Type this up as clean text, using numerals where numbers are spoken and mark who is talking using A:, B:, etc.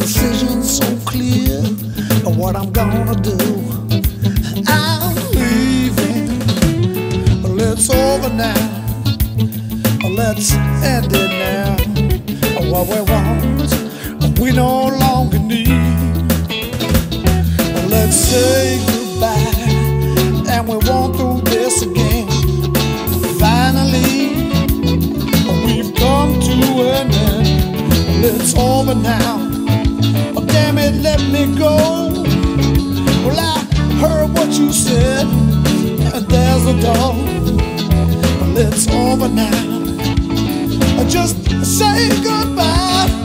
A: decision so clear of what I'm gonna do. I'm leaving, but it's over now. Let's end it now. What we want, we no longer need. Let's say goodbye, and we won't do this again. Finally, we've come to an end. It's over now. Oh, damn it, let me go. Well, I heard what you said, and there's a door. Well, it's over now. Just say goodbye.